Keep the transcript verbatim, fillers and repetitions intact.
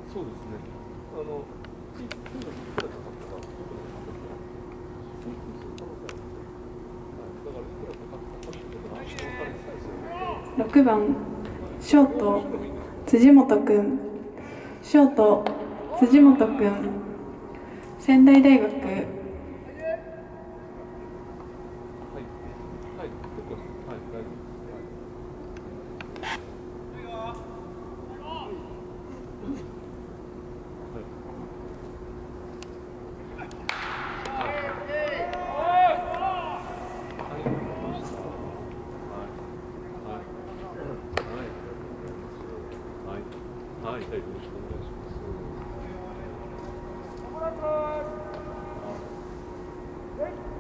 そうですね。あの、いくらいくらかかったか、いくらかかったか、請求する可能性あるんで、はい、だからいくらかかったかってことがお金さえする。 ろくばんショート辻本くん、ショート辻本くん、仙台大学。 はい、はい、結構、はい、大丈夫です。はい、よろしくお願いします。